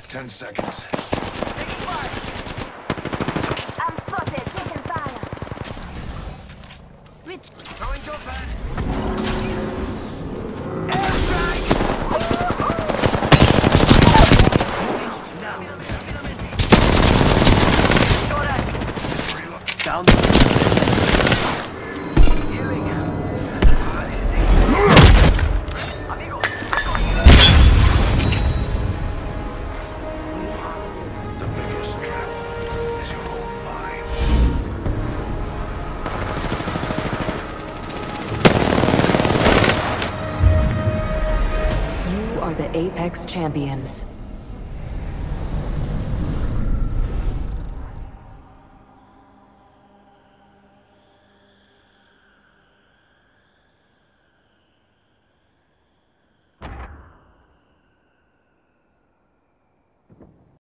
10 seconds. Taking fire. I'm spotted. Taking fire. Rich. Throwing jump pad. Airstrike! Now. Down. Healing. Amigo. The biggest trap is your own mind. You are the Apex Champions.